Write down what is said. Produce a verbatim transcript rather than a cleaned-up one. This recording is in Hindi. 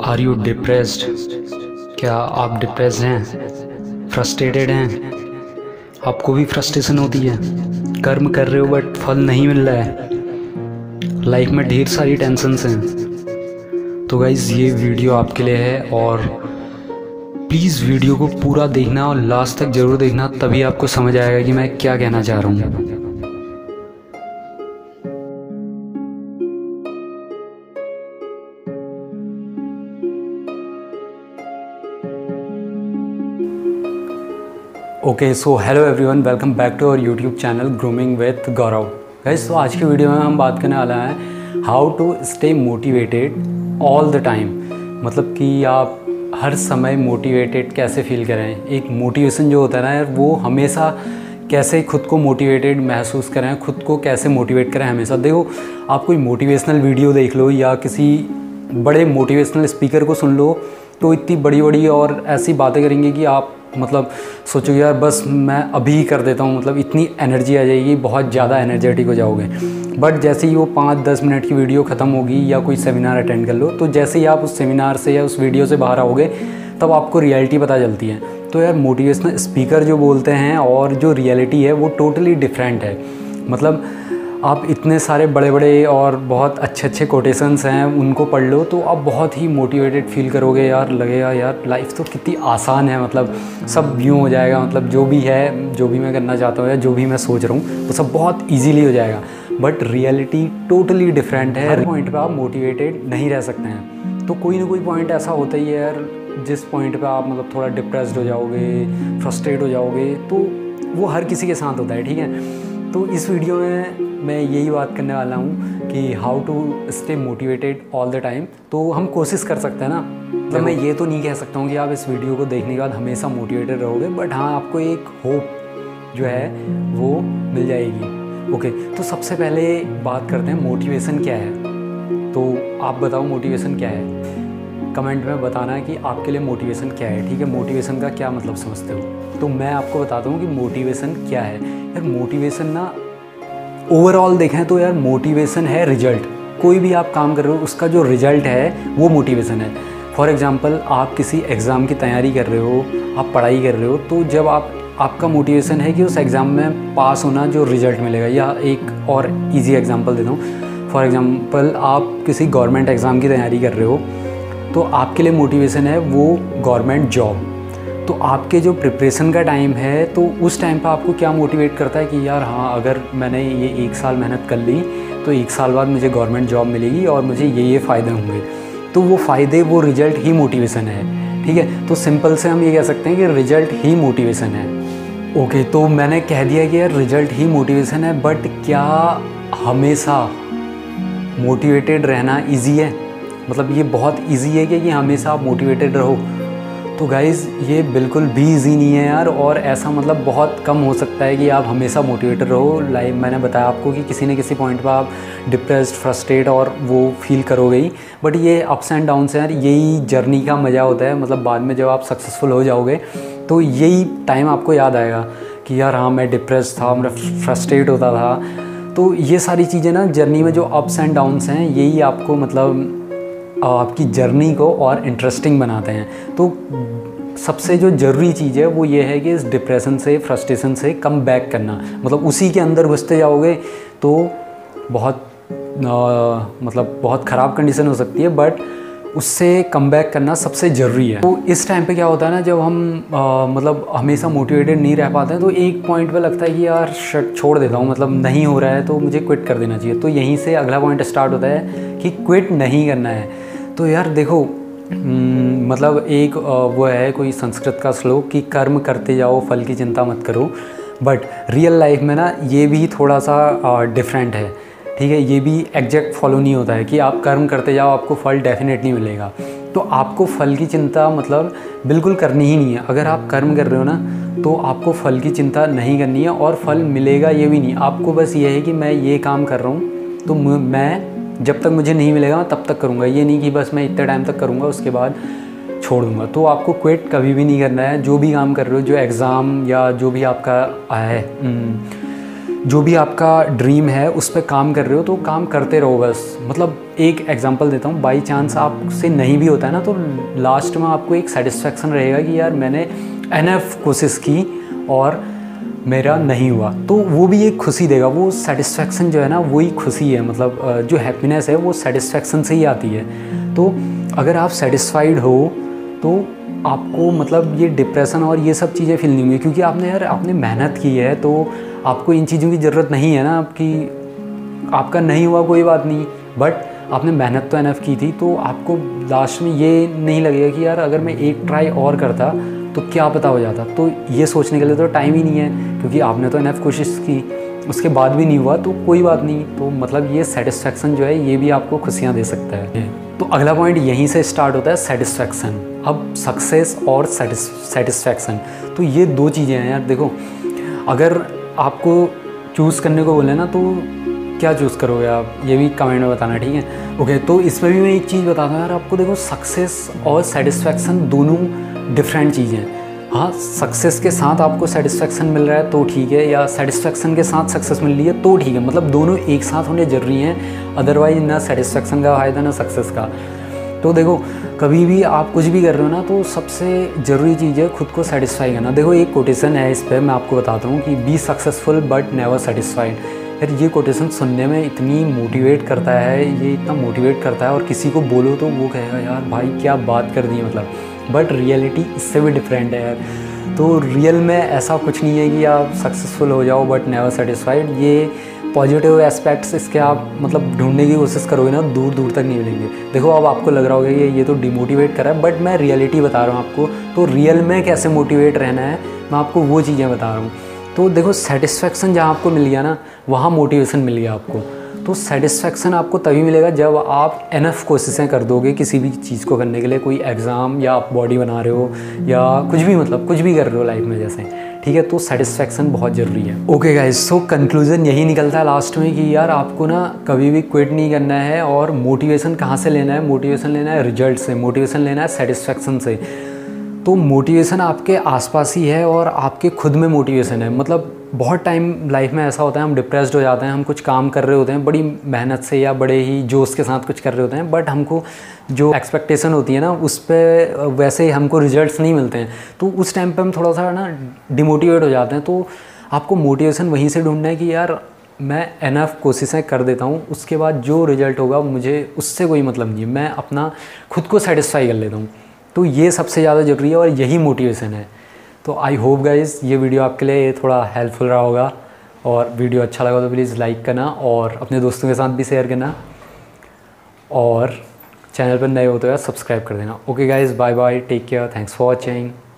Are you depressed? क्या आप डिप्रेस्ड हैं, फ्रस्ट्रेटेड हैं? आपको भी फ्रस्ट्रेशन होती है, कर्म कर रहे हो बट फल नहीं मिल रहा है, लाइफ में ढेर सारी टेंशन्स हैं। तो गाइज़ ये वीडियो आपके लिए है और प्लीज़ वीडियो को पूरा देखना और लास्ट तक ज़रूर देखना, तभी आपको समझ आएगा कि मैं क्या कहना चाह रहा हूँ। Okay so hello everyone, welcome back to our YouTube channel grooming with Gaurav. Guys तो आज की वीडियो में हम बात करने वाला है how to stay motivated all the time. मतलब कि आप हर समय मोटिवेटेड कैसे फील करें। एक मोटिवेशन जो होता है ना यार, वो हमेशा कैसे खुद को मोटिवेटेड महसूस करें, खुद को कैसे मोटिवेट करें हमेशा। देखो, आप कोई मोटिवेशनल वीडियो देख लो या किसी बड़े मोटिवेशनल स्पीकर को सुन लो तो इतनी बड़ी बड़ी और ऐसी बातें करेंगे कि आप मतलब सोचो यार बस मैं अभी ही कर देता हूँ, मतलब इतनी एनर्जी आ जाएगी, बहुत ज़्यादा एनर्जेटिक हो जाओगे। बट जैसे ही वो पाँच दस मिनट की वीडियो ख़त्म होगी या कोई सेमिनार अटेंड कर लो, तो जैसे ही आप उस सेमिनार से या उस वीडियो से बाहर आओगे तब आपको रियलिटी पता चलती है। तो यार मोटिवेशनल स्पीकर जो बोलते हैं और जो रियलिटी है वो टोटली डिफरेंट है। मतलब आप इतने सारे बड़े बड़े और बहुत अच्छे अच्छे कोटेशंस हैं, उनको पढ़ लो तो आप बहुत ही मोटिवेटेड फील करोगे। यार लगेगा यार लाइफ तो कितनी आसान है, मतलब सब यूँ हो जाएगा, मतलब जो भी है, जो भी मैं करना चाहता हूँ या जो भी मैं सोच रहा हूँ वो सब बहुत ईजीली हो जाएगा। बट रियलिटी टोटली डिफरेंट है। हर पॉइंट पर आप मोटिवेटेड नहीं रह सकते हैं। तो कोई ना कोई पॉइंट ऐसा होता ही है यार जिस पॉइंट पर आप मतलब थोड़ा डिप्रेस्ड हो जाओगे, फ्रस्ट्रेट हो जाओगे, तो वो हर किसी के साथ होता है, ठीक है। तो इस वीडियो में मैं यही बात करने वाला हूँ कि how to stay motivated all the time. तो हम कोशिश कर सकते हैं ना, मतलब मैं ये तो नहीं कह सकता हूँ कि आप इस वीडियो को देखने के बाद हमेशा मोटिवेटेड रहोगे, बट हाँ आपको एक होप जो है वो मिल जाएगी। ओके, तो सबसे पहले बात करते हैं मोटिवेशन क्या है। तो आप बताओ मोटिवेशन क्या है, कमेंट में बताना कि आपके लिए मोटिवेशन क्या है, ठीक है। मोटिवेशन का क्या मतलब समझते हो, तो मैं आपको बताता हूँ कि मोटिवेशन क्या है। यार मोटिवेशन ना ओवरऑल देखें तो यार मोटिवेशन है रिजल्ट। कोई भी आप काम कर रहे हो उसका जो रिजल्ट है वो मोटिवेशन है। फॉर एग्जांपल आप किसी एग्ज़ाम की तैयारी कर रहे हो, आप पढ़ाई कर रहे हो, तो जब आप आपका मोटिवेशन है कि उस एग्ज़ाम में पास होना, जो रिज़ल्ट मिलेगा। या एक और ईजी एग्जांपल देता हूँ, फॉर एग्जांपल आप किसी गवर्नमेंट एग्ज़ाम की तैयारी कर रहे हो तो आपके लिए मोटिवेशन है वो गवर्नमेंट जॉब। तो आपके जो प्रिपरेशन का टाइम है तो उस टाइम पर आपको क्या मोटिवेट करता है कि यार हाँ अगर मैंने ये एक साल मेहनत कर ली तो एक साल बाद मुझे गवर्नमेंट जॉब मिलेगी और मुझे ये ये फ़ायदे होंगे। तो वो फ़ायदे, वो रिजल्ट ही मोटिवेशन है, ठीक है। तो सिंपल से हम ये कह सकते हैं कि रिजल्ट ही मोटिवेशन है। ओके, तो मैंने कह दिया कि यार रिजल्ट ही मोटिवेशन है, बट क्या हमेशा मोटिवेटेड रहना ईजी है? मतलब ये बहुत इजी है कि, कि हमेशा आप मोटिवेटेड रहो? तो गाइज़ ये बिल्कुल भी इजी नहीं है यार। और ऐसा मतलब बहुत कम हो सकता है कि आप हमेशा मोटिवेटेड रहो। लाइक मैंने बताया आपको कि किसी न किसी पॉइंट पर आप डिप्रेस्ड, फ्रस्ट्रेट और वो फील करोगे ही। बट ये अप्स एंड डाउन्स हैं यार, यही जर्नी का मज़ा होता है। मतलब बाद में जब आप सक्सेसफुल हो जाओगे तो यही टाइम आपको याद आएगा कि यार हाँ मैं डिप्रेस्ड था, मैं फ्रस्ट्रेट होता था। तो ये सारी चीज़ें ना जर्नी में जो अप्स एंड डाउन्स हैं यही आपको मतलब आपकी जर्नी को और इंटरेस्टिंग बनाते हैं। तो सबसे जो ज़रूरी चीज़ है वो ये है कि इस डिप्रेशन से, फ्रस्ट्रेशन से कम बैक करना। मतलब उसी के अंदर घुसते जाओगे तो बहुत आ, मतलब बहुत ख़राब कंडीशन हो सकती है, बट उससे कम बैक करना सबसे ज़रूरी है। तो इस टाइम पे क्या होता है ना, जब हम आ, मतलब हमेशा मोटिवेटेड नहीं रह पाते हैं तो एक पॉइंट पे लगता है कि यार शट छोड़ देता हूँ, मतलब नहीं हो रहा है तो मुझे क्विट कर देना चाहिए। तो यहीं से अगला पॉइंट स्टार्ट होता है कि क्विट नहीं करना है। तो यार देखो मतलब एक वो है कोई संस्कृत का श्लोक कि कर्म करते जाओ फल की चिंता मत करो। बट रियल लाइफ में ना ये भी थोड़ा सा डिफरेंट है, ठीक है। ये भी एग्जैक्ट फॉलो नहीं होता है कि आप कर्म करते जाओ आपको फल डेफिनेटली मिलेगा। तो आपको फल की चिंता मतलब बिल्कुल करनी ही नहीं है। अगर आप कर्म कर रहे हो ना तो आपको फल की चिंता नहीं करनी है, और फल मिलेगा ये भी नहीं। आपको बस ये है कि मैं ये काम कर रहा हूँ तो मैं जब तक मुझे नहीं मिलेगा मैं तब तक करूँगा। ये नहीं कि बस मैं इतने टाइम तक करूँगा उसके बाद छोड़ दूँगा। तो आपको क्विट कभी भी नहीं करना है। जो भी काम कर रहे हो, जो एग्ज़ाम या जो भी आपका है जो भी आपका ड्रीम है उस पर काम कर रहे हो तो काम करते रहो बस। मतलब एक एग्जांपल देता हूँ, बाई चांस आपसे नहीं भी होता है ना तो लास्ट में आपको एक सेटिस्फेक्शन रहेगा कि यार मैंने एनफ कोशिश की और मेरा नहीं हुआ, तो वो भी एक खुशी देगा। वो सेटिस्फेक्शन जो है ना वही खुशी है, मतलब जो हैप्पीनेस है वो सेटिस्फेक्शन से ही आती है। तो अगर आप सेटिस्फाइड हो तो आपको मतलब ये डिप्रेशन और ये सब चीज़ें फील नहीं होंगी, क्योंकि आपने यार आपने मेहनत की है। तो आपको इन चीज़ों की ज़रूरत नहीं है ना, आपकी आपका नहीं हुआ कोई बात नहीं, बट आपने मेहनत तो एनफ की थी। तो आपको लास्ट में ये नहीं लगेगा कि यार अगर मैं एक ट्राई और करता तो क्या पता हो जाता। तो ये सोचने के लिए तो टाइम ही नहीं है, क्योंकि आपने तो एनफ कोशिश की, उसके बाद भी नहीं हुआ तो कोई बात नहीं। तो मतलब ये सेटिस्फेक्शन जो है ये भी आपको खुशियाँ दे सकता है। तो अगला पॉइंट यहीं से स्टार्ट होता है, सेटिस्फेक्शन। अब सक्सेस और सेटिस्फेक्शन, तो ये दो चीज़ें हैं यार। देखो, अगर आपको चूज़ करने को बोले ना तो क्या चूज़ करोगे आप, ये भी कमेंट में बताना, ठीक है। ओके, तो इसमें भी मैं एक चीज़ बताता हूँ यार आपको। देखो, सक्सेस और सेटिस्फेक्शन दोनों डिफरेंट चीज़ें हैं। हाँ, सक्सेस के साथ आपको सेटिस्फेक्शन मिल रहा है तो ठीक है, या सेटिस्फेक्शन के साथ सक्सेस मिल रही है तो ठीक है। मतलब दोनों एक साथ होने ज़रूरी हैं, अदरवाइज ना सेटिस्फेक्शन का फ़ायदा ना सक्सेस का। तो देखो, कभी भी आप कुछ भी कर रहे हो ना तो सबसे ज़रूरी चीज़ है खुद को सेटिस्फाई करना। देखो, एक कोटेशन है इस पर, मैं आपको बताता हूँ कि be successful but never satisfied. यार ये कोटेशन सुनने में इतनी मोटिवेट करता है, ये इतना मोटिवेट करता है, और किसी को बोलो तो वो कहेगा यार भाई क्या बात कर दी मतलब। बट रियलिटी इससे भी डिफरेंट है यार। तो रियल में ऐसा कुछ नहीं है कि आप सक्सेसफुल हो जाओ बट नेवर सेटिस्फाइड। ये पॉजिटिव एस्पेक्ट्स इसके आप मतलब ढूंढने की कोशिश करोगे ना, दूर दूर तक नहीं मिलेंगे। देखो, अब आपको लग रहा होगा कि ये तो डिमोटिवेट कर रहा है, बट मैं रियलिटी बता रहा हूँ आपको। तो रियल में कैसे मोटिवेट रहना है मैं आपको वो चीज़ें बता रहा हूँ। तो देखो, सेटिस्फेक्शन जहाँ आपको मिल गया ना वहाँ मोटिवेशन मिल गया आपको। तो सेटिस्फेक्शन आपको तभी मिलेगा जब आप एनफ कोशिशें कर दोगे किसी भी चीज़ को करने के लिए, कोई एग्ज़ाम या आप बॉडी बना रहे हो या कुछ भी, मतलब कुछ भी कर रहे हो लाइफ में जैसे, ठीक है। तो सेटिस्फेक्शन बहुत ज़रूरी है। ओके गाइस, सो कंक्लूजन यही निकलता है लास्ट में कि यार आपको ना कभी भी क्विट नहीं करना है। और मोटिवेशन कहाँ से लेना है? मोटिवेशन लेना है रिजल्ट से, मोटिवेशन लेना है सेटिस्फेक्शन से। तो मोटिवेशन आपके आसपास ही है और आपके खुद में मोटिवेशन है। मतलब बहुत टाइम लाइफ में ऐसा होता है हम डिप्रेस्ड हो जाते हैं, हम कुछ काम कर रहे होते हैं बड़ी मेहनत से या बड़े ही जोश के साथ कुछ कर रहे होते हैं, बट हमको जो एक्सपेक्टेशन होती है ना उस पर वैसे हमको रिजल्ट्स नहीं मिलते हैं। तो उस टाइम पे हम थोड़ा सा ना डिमोटिवेट हो जाते हैं। तो आपको मोटिवेशन वहीं से ढूंढना है कि यार मैं एनफ कोशिशें कर देता हूँ, उसके बाद जो रिजल्ट होगा मुझे उससे कोई मतलब नहीं है, मैं अपना खुद को सेटिस्फाई कर लेता हूँ। तो ये सबसे ज़्यादा ज़रूरी है और यही मोटिवेशन है। तो आई होप गाइज़ ये वीडियो आपके लिए थोड़ा हेल्पफुल रहा होगा, और वीडियो अच्छा लगा तो प्लीज़ लाइक करना और अपने दोस्तों के साथ भी शेयर करना, और चैनल पर नए हो तो यार सब्सक्राइब कर देना। Okay guys, bye bye, take care, thanks for watching.